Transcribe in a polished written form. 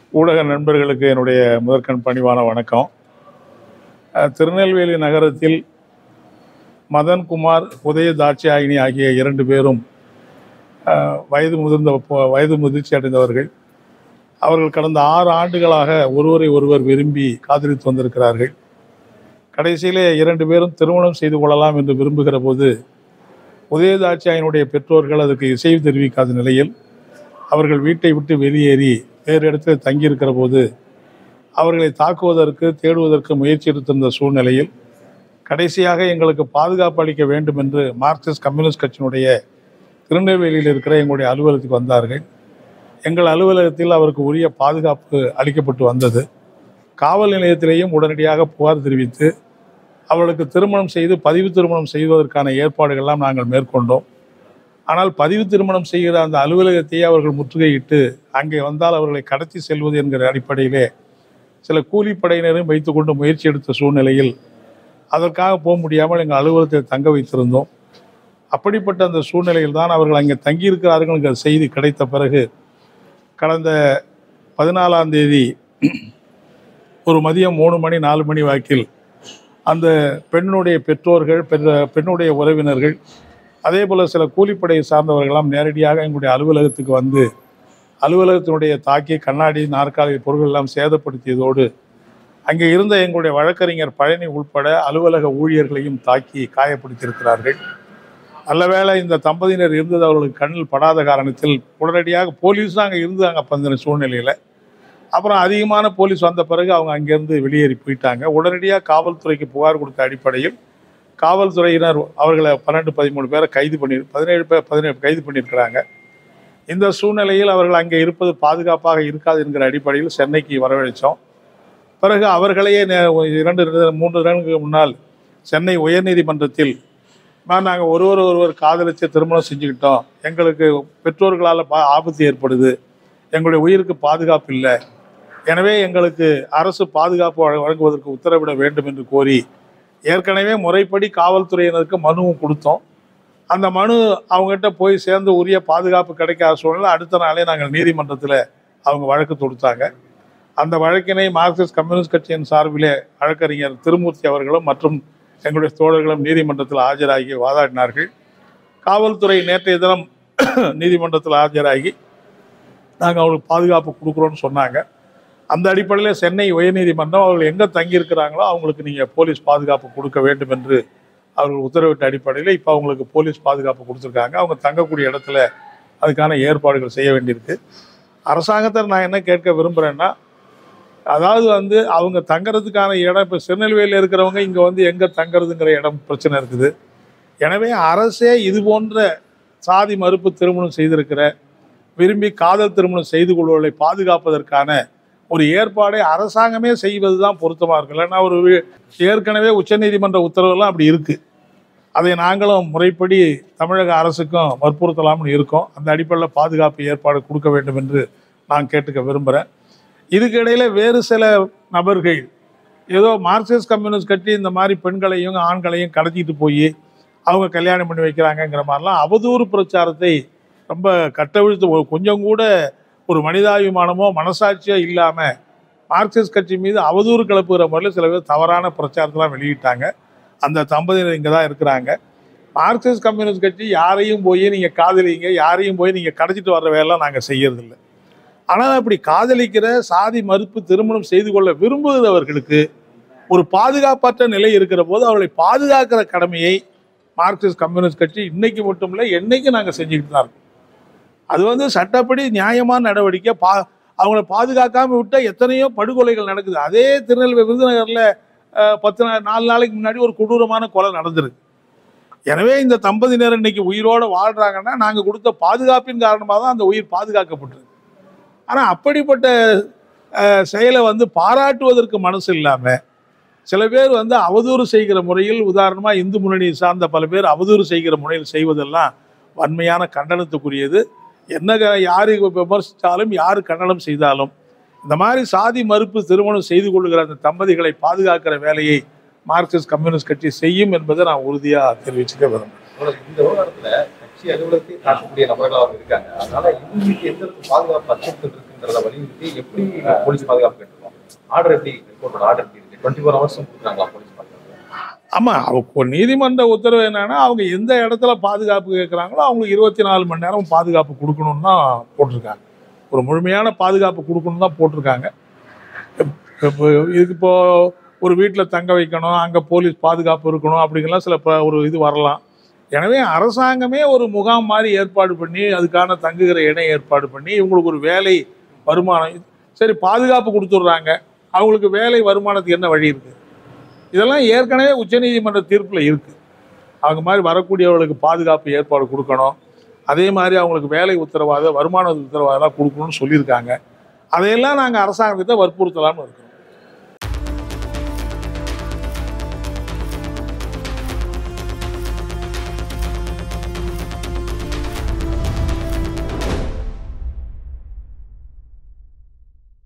ஊடக நண்பர்களுக்கு என்னுடைய முதற்கண் பணிவான வணக்கம். திருநெல்வேலி நகரத்தில் மதன்குமார், உதயதாட்சியாயினி ஆகிய 2 பேரும் வயது முதிர்ச்சி அடைந்தவர்கள். அவர்கள் கடந்த 6 ஆண்டுகளாக ஒருவரை ஒருவர் விரும்பி காதலித்து வந்திருக்கிறார்கள். கடைசியிலே 2 பேரும் திருமணம் செய்து கொள்ளலாம் என்று விரும்புகிற போது உதயதாட்சியாயினுடைய பெற்றோர்கள் அதற்கு இசைவு தெரிவிக்காத நிலையில் அவர்கள் வீட்டை விட்டு வெளியேறி வேறு இடத்தில் தங்கியிருக்கிற போது அவர்களை தாக்குவதற்கு தேடுவதற்கு முயற்சி எடுத்திருந்த சூழ்நிலையில் கடைசியாக எங்களுக்கு பாதுகாப்பு அளிக்க வேண்டும் என்று மார்க்சிஸ்ட் கம்யூனிஸ்ட் கட்சியினுடைய திருநெல்வேலியில் இருக்கிற எங்களுடைய அலுவலகத்துக்கு வந்தார்கள். எங்கள் அலுவலகத்தில் அவருக்கு உரிய பாதுகாப்பு அளிக்கப்பட்டு வந்தது. காவல் நிலையத்திலேயும் உடனடியாக புகார் தெரிவித்து அவளுக்கு திருமணம் செய்து பதிவு திருமணம் செய்வதற்கான ஏற்பாடுகள்லாம் நாங்கள் மேற்கொண்டோம். ஆனால் பதிவு திருமணம் செய்கிற அந்த அலுவலகத்தையே அவர்கள் முற்றுகையிட்டு அங்கே வந்தால் அவர்களை கடத்தி செல்வது என்கிற அடிப்படையிலே சில கூலிப்படையினரையும் வைத்துக்கொண்டு முயற்சி எடுத்த சூழ்நிலையில் அதற்காக போக முடியாமல் எங்கள் அலுவலகத்தில் தங்க வைத்திருந்தோம். அப்படிப்பட்ட அந்த சூழ்நிலையில் தான் அவர்கள் அங்கே தங்கியிருக்கிறார்கள் என்கிற செய்தி கிடைத்த பிறகு கடந்த 14ஆம் தேதி ஒரு மதியம் 3 மணி 4 மணி வாக்கில் அந்த பெண்ணுடைய பெற்றோர்கள், பெண்ணுடைய உறவினர்கள், அதே போல் சில கூலிப்படையை சார்ந்தவர்களெல்லாம் நேரடியாக எங்களுடைய அலுவலகத்துக்கு வந்து அலுவலகத்தினுடைய தாக்கி கண்ணாடி நாற்காலி பொருட்கள் எல்லாம் சேதப்படுத்தியதோடு அங்கே இருந்த எங்களுடைய வழக்கறிஞர் பழனி உட்பட அலுவலக ஊழியர்களையும் தாக்கி காயப்படுத்தியிருக்கிறார்கள். நல்லவேளை இந்த தம்பதியினர் இருந்தது அவர்களுக்கு கண்ணில் படாத காரணத்தில் உடனடியாக போலீஸும் அங்கே இருந்தாங்க. அப்போ அந்த சூழ்நிலையில் அப்புறம் அதிகமான போலீஸ் வந்த பிறகு அவங்க அங்கேருந்து வெளியேறி போயிட்டாங்க. உடனடியாக காவல்துறைக்கு புகார் கொடுத்த அடிப்படையில் காவல்துறையினர் அவர்களை 12-13 பேரை கைது 17 கைது பண்ணியிருக்கிறாங்க. இந்த சூழ்நிலையில் அவர்கள் அங்கே இருப்பது பாதுகாப்பாக இருக்காது என்கிற அடிப்படையில் சென்னைக்கு வரவழைச்சோம். பிறகு அவர்களையே 2-3 நாட்களுக்கு முன்னால் சென்னை உயர்நீதிமன்றத்தில் நாங்கள் ஒருவர் காதலித்து திருமணம் செஞ்சுக்கிட்டோம், எங்களுக்கு பெற்றோர்களால் ஆபத்து ஏற்படுது, எங்களுடைய உயிருக்கு பாதுகாப்பு இல்லை, எனவே எங்களுக்கு அரசு பாதுகாப்பு வழங்குவதற்கு உத்தரவிட வேண்டும் என்று கோரி ஏற்கனவே முறைப்படி காவல்துறையினருக்கு மனுவும் கொடுத்தோம். அந்த மனு அவங்ககிட்ட போய் சேர்ந்து உரிய பாதுகாப்பு கிடைக்காத சூழ்நிலை அடுத்த நாளே நாங்கள் நீதிமன்றத்தில் அவங்க வழக்கு தொடுத்தாங்க. அந்த வழக்கினை மார்க்சிஸ்ட் கம்யூனிஸ்ட் கட்சியின் சார்பிலே வழக்கறிஞர் திருமூர்த்தி அவர்களும் மற்றும் எங்களுடைய தோழர்களும் நீதிமன்றத்தில் ஆஜராகி வாதாடினார்கள். காவல்துறை நேற்றைய தினம் நீதிமன்றத்தில் ஆஜராகி நாங்கள் அவங்களுக்கு பாதுகாப்பு கொடுக்குறோன்னு சொன்னாங்க. அந்த அடிப்படையில் சென்னை உயர்நீதிமன்றம் அவர்கள் எங்கே தங்கியிருக்கிறாங்களோ அவங்களுக்கு நீங்கள் போலீஸ் பாதுகாப்பு கொடுக்க வேண்டும் என்று அவர்கள் உத்தரவிட்ட அடிப்படையில் இப்போ அவங்களுக்கு போலீஸ் பாதுகாப்பு கொடுத்துருக்காங்க. அவங்க தங்கக்கூடிய இடத்துல அதுக்கான ஏற்பாடுகள் செய்ய வேண்டியிருக்கு. அரசாங்கத்தை நான் என்ன கேட்க விரும்புகிறேன்னா, அதாவது அவங்க தங்கிறதுக்கான இடம் இப்போ திருநெல்வேலியில் இருக்கிறவங்க இங்கே எங்கே தங்கிறதுங்கிற இடம் பிரச்சனை இருக்குது. எனவே அரசே இது போன்ற சாதி மறுப்பு திருமணம் செய்திருக்கிற விரும்பி காதல் திருமணம் செய்து கொள்வதை பாதுகாப்பதற்கான ஒரு ஏற்பாடை அரசாங்கமே செய்வது தான் பொருத்தமாக இருக்கு. இல்லைன்னா ஒரு ஏற்கனவே உச்சநீதிமன்ற உத்தரவுலாம் அப்படி இருக்குது, அதை நாங்களும் முறைப்படி தமிழக அரசுக்கும் வற்புறுத்தலாம்னு இருக்கோம். அந்த அடிப்படையில் பாதுகாப்பு ஏற்பாடு கொடுக்க வேண்டும் என்று நான் கேட்டுக்க விரும்புகிறேன். இதுக்கிடையில் வேறு சில நபர்கள் ஏதோ மார்க்சிஸ்ட் கம்யூனிஸ்ட் கட்சி இந்த மாதிரி பெண்களையும் ஆண்களையும் கடத்திட்டு போய் அவங்க கல்யாணம் பண்ணி வைக்கிறாங்கங்கிற மாதிரிலாம் அவதூறு பிரச்சாரத்தை ரொம்ப கட்டவிழ்த்து கொஞ்சம் கூட ஒரு மனிதாபிமானமோ மனசாட்சியோ இல்லாமல் மார்க்சிஸ்ட் கட்சி மீது அவதூறு கிளப்புகிற முறையில் சில பேர் தவறான பிரச்சாரத்தெல்லாம் வெளியிட்டாங்க. அந்த தம்பதியினர் இங்கே தான் இருக்கிறாங்க. மார்க்சிஸ்ட் கம்யூனிஸ்ட் கட்சி யாரையும் போய் நீங்கள் காதலிங்க, யாரையும் போய் நீங்கள் கடத்திட்டு வர்ற வேலைலாம் நாங்கள் செய்யறதில்லை. ஆனால் அப்படி காதலிக்கிற சாதி மறுப்பு திருமணம் செய்து கொள்ள விரும்புகிறவர்களுக்கு ஒரு பாதுகாப்பற்ற நிலை இருக்கிற போது அவர்களை பாதுகாக்கிற கடமையை மார்க்சிஸ்ட் கம்யூனிஸ்ட் கட்சி இன்னைக்கு மட்டும் இல்லை என்னைக்கு நாங்கள் செஞ்சுக்கிட்டு தான் இருக்கோம். அது சட்டப்படி நியாயமான நடவடிக்கை. அவங்கள பாதுகாக்காமல் விட்டால் எத்தனையோ படுகொலைகள் நடக்குது. அதே திருநெல்வேலி விருதுநகரில் 4 நாளைக்கு முன்னாடி ஒரு கொடூரமான கொலை நடந்திருக்கு. எனவே இந்த தம்பதியினர் இன்னைக்கு உயிரோடு வாழ்கிறாங்கன்னா நாங்கள் கொடுத்த பாதுகாப்பின் காரணமாக தான் அந்த உயிர் பாதுகாக்கப்பட்டிருக்கு. ஆனால் அப்படிப்பட்ட செயலை பாராட்டுவதற்கு மனசு இல்லாமல் சில பேர் அவதூறு செய்கிற முறையில், உதாரணமாக இந்து முன்னணி சார்ந்த பல பேர் அவதூறு செய்கிற முறையில் செய்வதெல்லாம் வன்மையான கண்டனத்துக்குரியது. என்ன யாரு விமர்சித்தாலும் யார் கண்டனம் செய்தாலும் இந்த மாதிரி சாதி மறுப்பு திருமணம் செய்து கொள்கிற அந்த தம்பதிகளை பாதுகாக்கிற வேலையை மார்க்சிஸ்ட் கம்யூனிஸ்ட் கட்சி செய்யும் என்பதை நான் உறுதியாக தெரிவிச்சுக்க விரும்புகிறேன். இந்த விவகாரத்தில் கட்சி அலுவலகத்தை தாக்கக்கூடிய நபர்களாக இருக்காங்க. அதனால இவங்களுக்கு எந்த பாதுகாப்பு அச்சத்தில் இருக்கு வலியுறுத்தி எப்படி போலீஸ் பாதுகாப்பு கேட்டிருக்கோம்? ஆர்டர் எப்படி கோர்ட்டோட ஆர்டர் எப்படி இருக்கு? 24 ஹவர்ஸும் கொடுக்குறாங்களா போலீஸ் பாதுகாப்பு? ஆமா, அவங்க நீதிமன்ற உத்தரவு என்னன்னா, அவங்க எந்த இடத்துல பாதுகாப்பு கேட்குறாங்களோ அவங்களுக்கு 24 மணி நேரம் பாதுகாப்பு கொடுக்கணும்னு தான் போட்டிருக்காங்க. ஒரு முழுமையான பாதுகாப்பு கொடுக்கணும்னு தான் போட்டிருக்காங்க. இப்போ இதுக்கு இப்போ ஒரு வீட்டில் தங்க வைக்கணும், அங்கே போலீஸ் பாதுகாப்பு இருக்கணும் அப்படிங்கலாம் சில ஒரு இது வரலாம். எனவே அரசாங்கமே ஒரு முகாம் மாதிரி ஏற்பாடு பண்ணி அதுக்கான தங்குகிற இடம் ஏற்பாடு பண்ணி இவங்களுக்கு ஒரு வேலை வருமானம், சரி பாதுகாப்பு கொடுத்துட்றாங்க, அவங்களுக்கு வேலை வருமானத்துக்கு என்ன வழி இருக்குது? இதெல்லாம் ஏற்கனவே உச்சநீதிமன்ற தீர்ப்பில் இருக்குது. அவங்க மாதிரி வரக்கூடியவர்களுக்கு பாதுகாப்பு ஏற்பாடு கொடுக்கணும், அதே மாதிரி அவங்களுக்கு வேலை உத்தரவாதம் வருமான உத்தரவாதம் கொடுக்கணும்னு சொல்லியிருக்காங்க. அதையெல்லாம் நாங்கள் அரசாங்கத்தை வற்புறுத்தலாம்னு இருக்கிறோம்.